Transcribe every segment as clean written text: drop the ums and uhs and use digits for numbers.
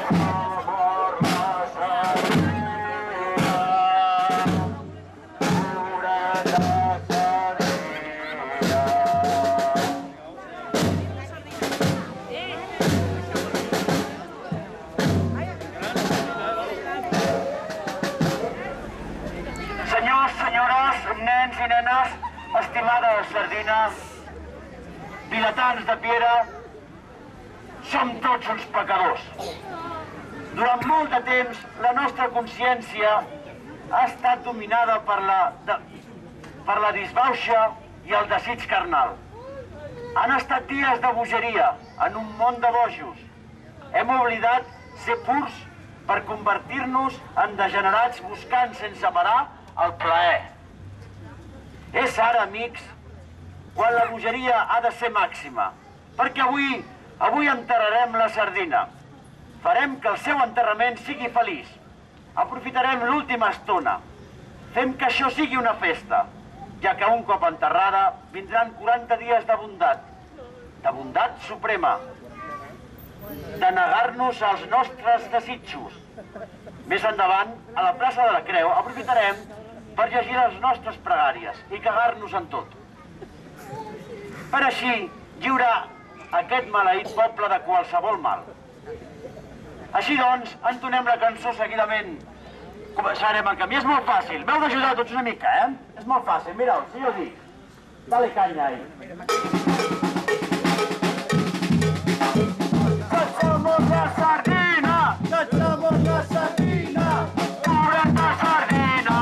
Nens i nenes, estimada sardina, vilatans de Piera, som tots uns pecadors. Durant molt de temps, la nostra consciència ha estat dominada per la disbauxa i el desig carnal. Han estat dies de bogeria en un món de bojos. Hem oblidat ser purs per convertir-nos en degenerats buscant sense parar el plaer. És ara, amics, quan la bogeria ha de ser màxima, perquè avui enterrarem la sardina. Farem que el seu enterrament sigui feliç. Aprofitarem l'última estona. Fem que això sigui una festa, ja que un cop enterrada vindran 40 dies de bondat suprema, de negar-nos als nostres desitjos. Més endavant, a la plaça de la Creu, aprofitarem per llegir les nostres pregàries i cagar-nos en tot. Per així, lliurar aquest maleït poble de qualsevol mal. Així doncs, entonem la cançó seguidament. Començarem el camí. És molt fàcil. M'heu d'ajudar tots una mica, eh? És molt fàcil. Mireu, si jo dic, dale canya ahí. Cachamos la sardina! Cachamos la sardina! ¡Pureta sardina!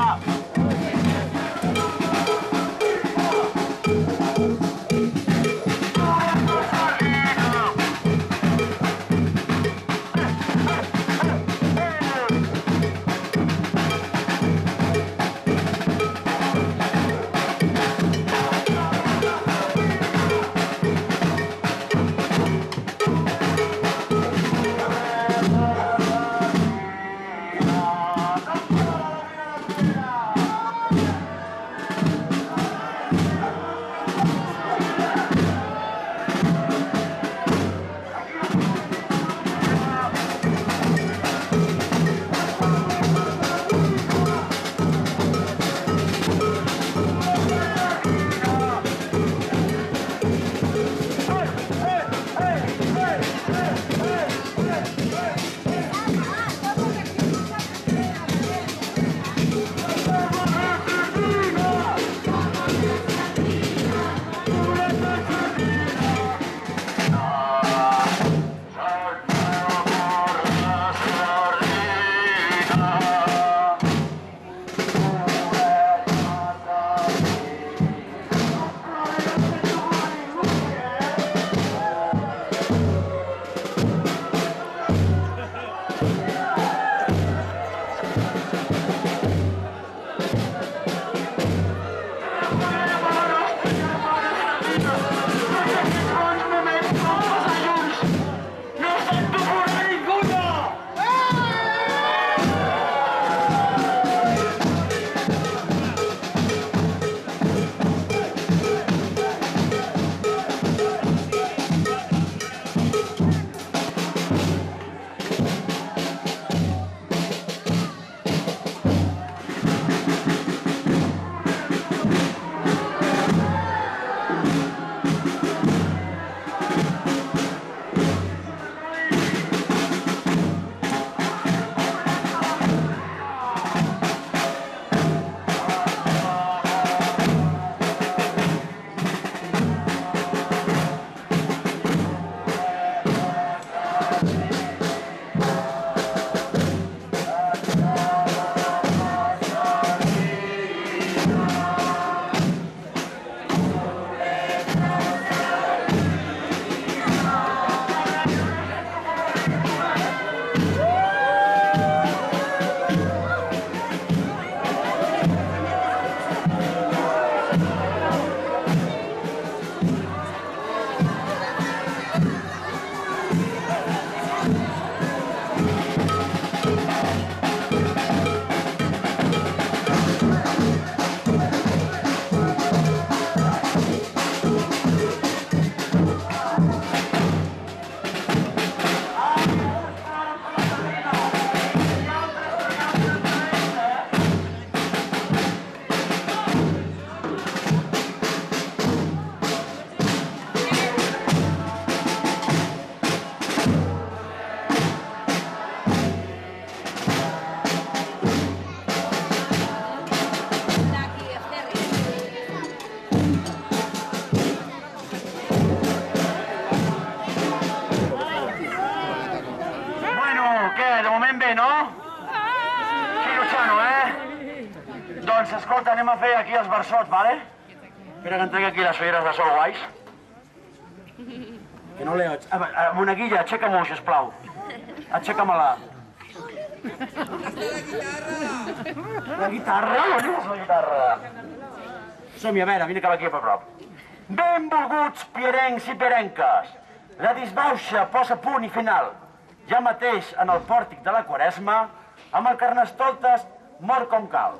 Doncs, escolta, anem a fer aquí els versots, vale? Espera que em tregui aquí les ulleres de sol guais. Que no leo. Monaguilla, aixeca-m'ho, sisplau. Aixeca-me-la. La guitarra? On és la guitarra? Som-hi, a veure, vine cap aquí a prop. Benvolguts pierencs i pierenques. La disbauxa posa punt i final. Ja mateix en el pòrtic de la Quaresma, amb el Carnestoltes mor com cal.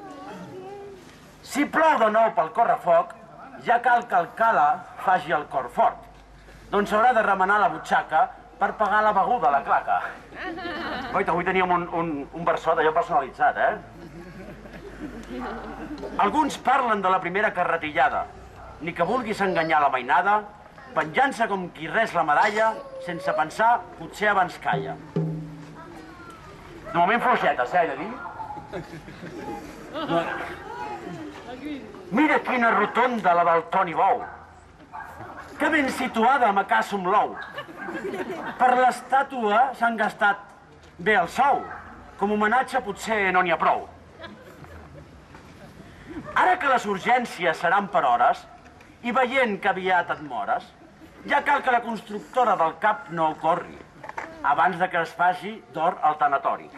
Si plou de nou pel correfoc, ja cal que el cala faci el cor fort. Doncs s'haurà de remenar la butxaca per pagar la beguda a la claca. Oita, avui teníem un versot allò personalitzat, Alguns parlen de la primera carretillada. Ni que vulguis enganyar la mainada, penjant-se com qui res la medalla, sense pensar, potser abans calla. De moment fluixetes, he de dir? Mira quina rotonda, la del Toni Bou. Que ben situada amb acá Somlou. Per l'estàtua s'han gastat bé el sou. Com homenatge potser no n'hi ha prou. Ara que les urgències seran per hores, i veient que aviat et mores, ja cal que la constructora del CAP no corri, abans de que es faci d'or al tanatori.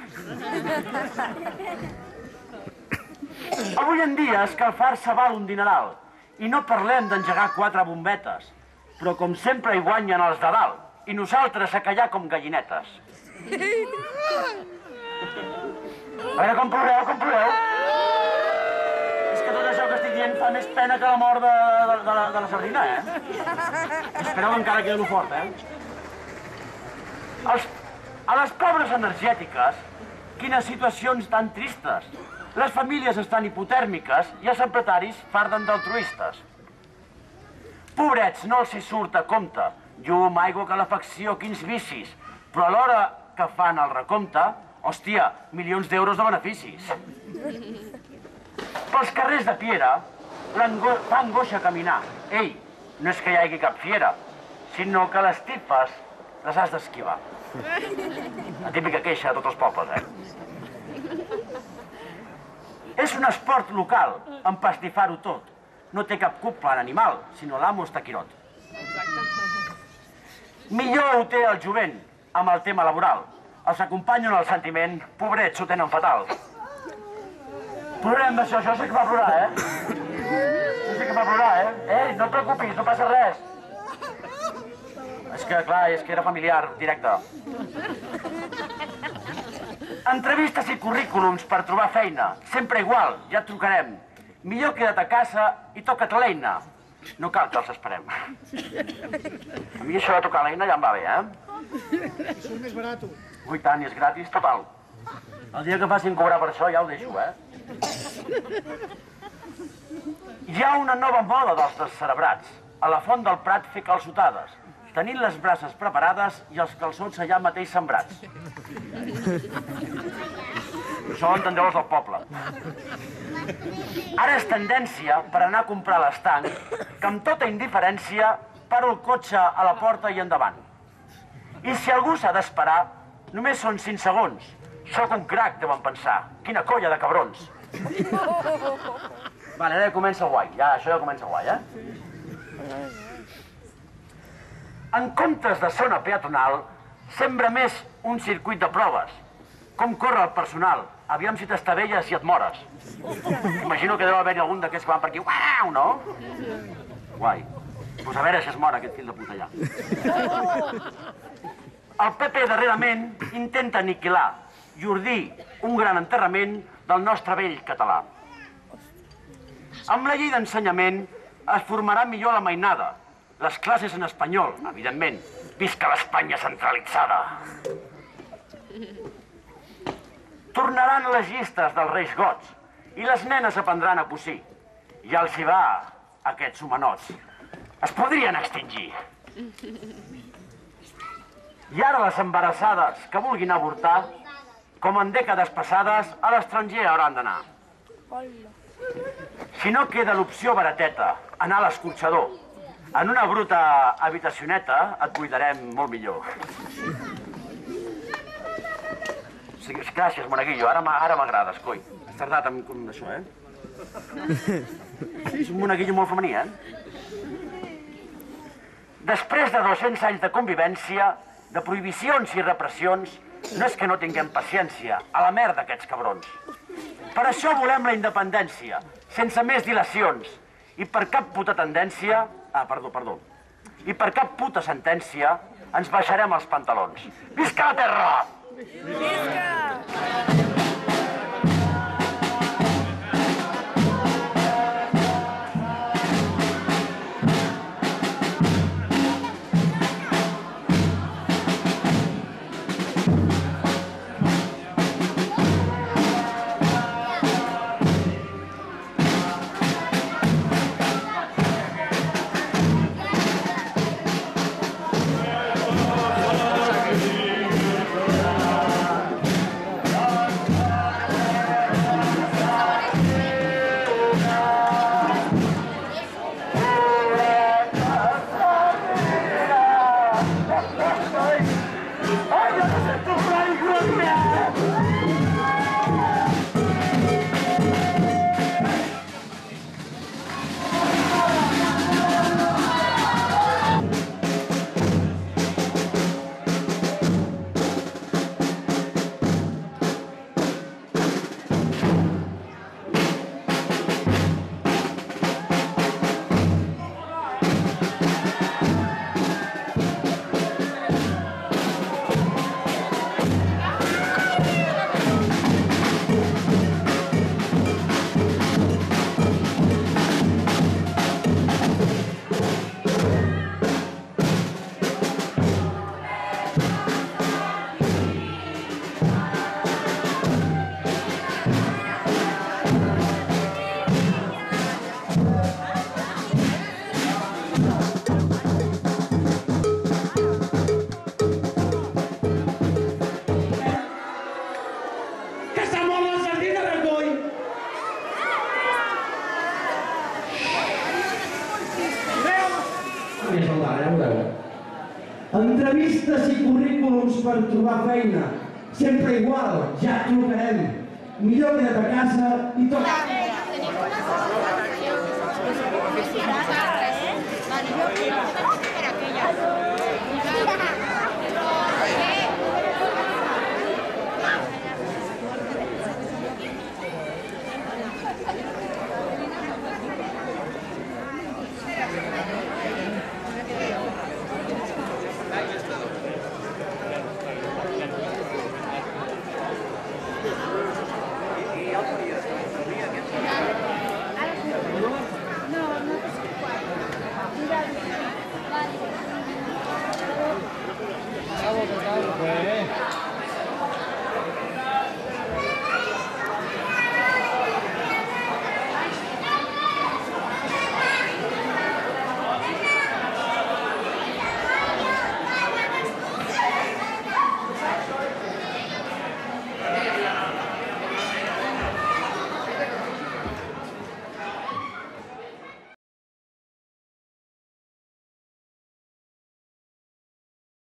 Avui en dia escalfar-se val un dineral, i no parlem d'engegar 4 bombetes, però com sempre hi guanyen els de dalt, i nosaltres a callar com gallinetes. A veure, com ploreu, com ploreu? És que tot això que estic dient fa més pena que la mort de la sardina, Espereu encara queda-lo fort, A les pobres energètiques, quines situacions tan tristes. Les famílies estan hipotèrmiques i els secretaris farden d'altruistes. Pobrets, no els hi surt a compte. Llum, aigua, calefacció, quins vicis. Però a l'hora que fan el recompte, hòstia, milions d'euros de beneficis. Pels carrers de Piera fa angoixa caminar. Ei, no és que hi hagi cap fiera, sinó que les tipes les has d'esquivar. La típica queixa de tots els pobles, És un esport local, empastifar-ho tot. No té cap culpa l'animal, sinó l'amo està quirot. Millor ho té el jovent, amb el tema laboral. Els acompanyen el sentiment, pobrets, ho tenen fatal. Plorem d'això, això sí que fa plorar, Això sí que fa plorar, no et preocupis, no passa res. És que, clar, és que era familiar, directe. Entrevistes i currículums per trobar feina. Sempre igual, ja et trucarem. Millor queda't a casa i toca't l'eina. No cal que els esperem. A mi això de tocar l'eina ja em va bé, Això és més barat. Ui, tant, i és gratis total. El dia que facin cobrar per això ja ho deixo, Hi ha una nova moda dels descerebrats. A la Font del Prat fer calçotades, tenint les braces preparades i els calçots allà mateix sembrats. Això ho entendreu els del poble. Ara és tendència per anar a comprar a l'estanc que amb tota indiferència paro el cotxe a la porta i endavant. I si algú s'ha d'esperar, només són 5 segons. Soc un crac, deuen pensar. Quina colla de cabrons. Vale, ara ja comença guai. Això ja comença guai, En comptes de zona peatonal, sembra més un circuit de proves. Com corre el personal? Aviam si t'estavelles i et mores. Imagino que deu haver-hi algun d'aquests que van per aquí. Uau, no? Guai. Doncs a veure si es mor aquest fill de puta allà. El PP darrerament intenta aniquilar i ordir un gran enterrament del nostre vell català. Amb la llei d'ensenyament es formarà millor la mainada. Les classes en espanyol, evidentment. Visca l'Espanya centralitzada. Tornaran les llistes dels reis gots i les nenes aprendran a cosir. Ja els hi va, aquests homenots. Es podrien extingir. I ara les embarassades que vulguin avortar, com en dècades passades, a l'estranger hauran d'anar. Si no queda l'opció barateta, anar a l'escorxador. En una bruta habitacioneta et cuidarem molt millor. Gràcies, monaguillo. Ara m'agrades, coi. Has tardat amb això, És un monaguillo molt femení, eh? Després de 200 anys de convivència, de prohibicions i repressions, no és que no tinguem paciència, a la merda aquests cabrons. Per això volem la independència, sense més dilacions, i per cap puta tendència... perdó. I per cap puta sentència ens baixarem els pantalons. Visca la terra! Visca! Entrevistes i currículums per trobar feina. Sempre igual, ja trucarem. Millor queda't a casa i tot. Vale.